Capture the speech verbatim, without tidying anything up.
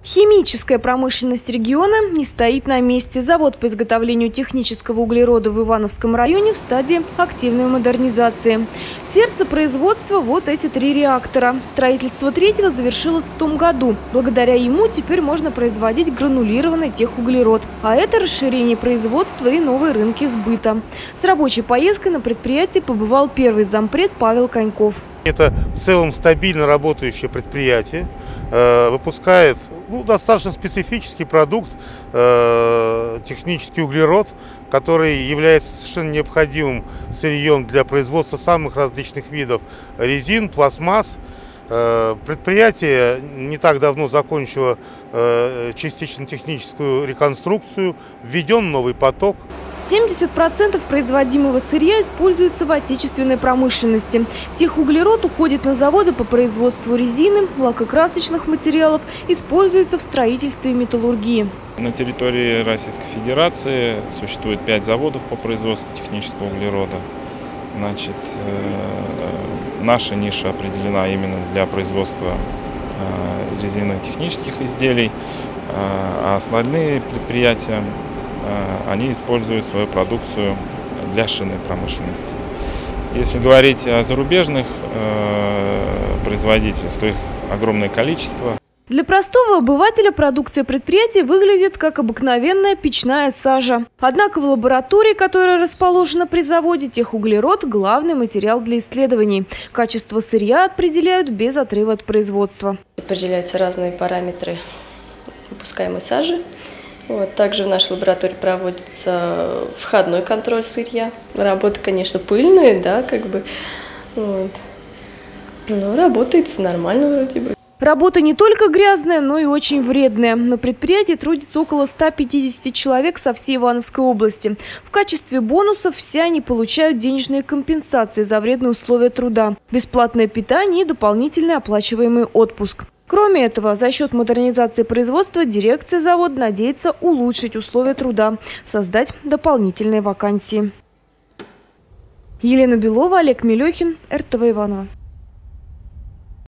Химическая промышленность региона не стоит на месте. Завод по изготовлению технического углерода в Ивановском районе в стадии активной модернизации. Сердце производства – вот эти три реактора. Строительство третьего завершилось в том году. Благодаря ему теперь можно производить гранулированный техуглерод. А это расширение производства и новые рынки сбыта. С рабочей поездкой на предприятии побывал первый зампред Павел Коньков. Это в целом стабильно работающее предприятие, э, выпускает ну, достаточно специфический продукт, э, технический углерод, который является совершенно необходимым сырьем для производства самых различных видов резин, пластмасс. Э, предприятие не так давно закончило э, частично техническую реконструкцию, введен новый поток. семьдесят процентов производимого сырья используется в отечественной промышленности. Техуглерод уходит на заводы по производству резины, лакокрасочных материалов, используется в строительстве и металлургии. На территории Российской Федерации существует пять заводов по производству технического углерода. Значит, наша ниша определена именно для производства резинотехнических изделий, а остальные предприятия они используют свою продукцию для шинной промышленности. Если говорить о зарубежных производителях, то их огромное количество. Для простого обывателя продукция предприятия выглядит как обыкновенная печная сажа. Однако в лаборатории, которая расположена при заводе, техуглерод – главный материал для исследований. Качество сырья определяют без отрыва от производства. Определяются разные параметры выпускаемой сажи. Вот, также в нашей лаборатории проводится входной контроль сырья. Работы, конечно, пыльные, да, как бы. Вот. Но работает нормально вроде бы. Работа не только грязная, но и очень вредная. На предприятии трудится около ста пятидесяти человек со всей Ивановской области. В качестве бонусов все они получают денежные компенсации за вредные условия труда, бесплатное питание и дополнительный оплачиваемый отпуск. Кроме этого, за счет модернизации производства дирекция завода надеется улучшить условия труда, создать дополнительные вакансии. Елена Белова, Олег Мелехин, эр тэ вэ Иваново.